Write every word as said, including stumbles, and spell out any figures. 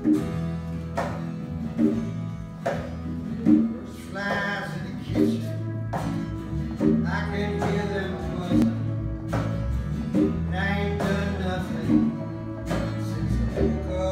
There's flies in the kitchen. I can hear them buzzing. And I ain't done nothing since I woke up.